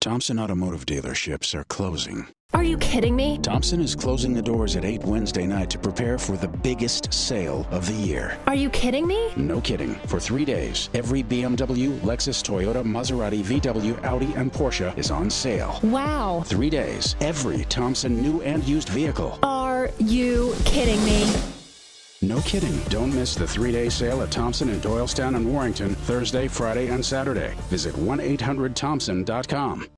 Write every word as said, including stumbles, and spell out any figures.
Thompson Automotive dealerships are closing. Are you kidding me? Thompson is closing the doors at eight Wednesday night to prepare for the biggest sale of the year. Are you kidding me? No kidding. For three days, every B M W, Lexus, Toyota, Maserati, V W, Audi, and Porsche is on sale. Wow. Three days, every Thompson new and used vehicle. Are you kidding me? No kidding. Don't miss the three-day sale at Thompson in Doylestown and Warrington, Thursday, Friday, and Saturday. Visit one eight hundred thompson dot com.